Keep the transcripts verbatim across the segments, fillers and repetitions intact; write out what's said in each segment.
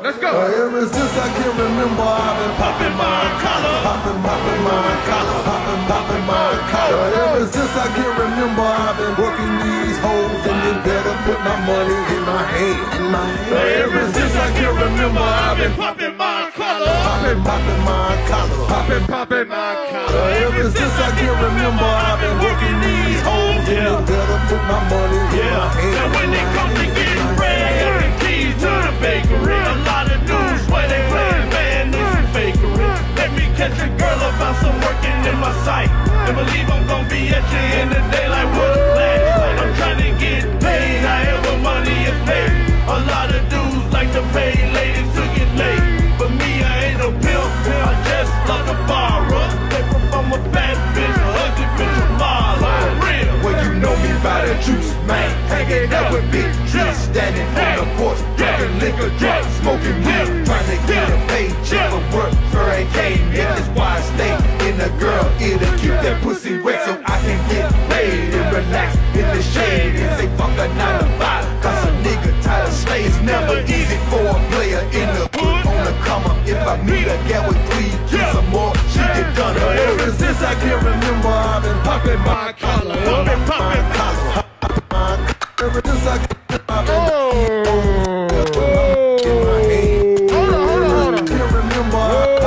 Let's go. Uh, ever since I can remember, I've been popping my collar, popping, popping my collar, popping, popping my collar. Uh, ever since I can remember, I've been working these hoes, and you better put my money in my hand, in my hand. Uh, ever since I can remember, I've been popping my collar, popping, popping my collar, popping, popping my collar. Uh, ever since I can remember, I've been working these hoes, and you better put my money in my hand. And when it comes to getting bread, keys to the bakery, a lot of dudes swear they playing, man, this is fakery. Let me catch a girl about some working in my sight, and believe I'm gonna be at you in the day like what last. I'm trying to get paid, however money is paid. A lot of dudes like to pay ladies to get laid, but me, I ain't no pimp, I just love to borrow. Paper from a bad bitch, a ugly bitch, a mile, real. Well, you know me by the juice, man. Hanging out with big trees, standing on the porch, drinking liquor, drunk, smoking weed, trying to get a paycheck for work for a game. Yeah, that's why I stay in the girl ear to keep that pussy wet so I can get paid and relax in the shade and say fuck a nine to five. Cause a nigga tired of slaves. Never easy for a player in the hood on the come up. If I meet a gal with three kids or more, she get done. Ever since I can remember, I've been popping my collar, popping, popping collar. Ever since I can, I've been Oh. Hold on, hold on, hold on. can't remember.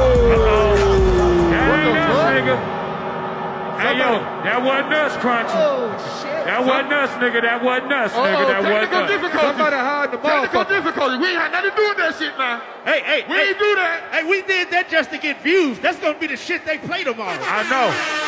What the fuck, nigga? Hey yo, that wasn't us, Crunchy. Oh, shit. That wasn't us, nigga. That wasn't us, nigga. That wasn't Technical us. difficulty. Somebody hide the Technical motherfucker. difficulty. We ain't had nothing to do with that shit now. Hey, hey, We hey, ain't do that. hey, we did that just to get views. That's gonna be the shit they play tomorrow. I know.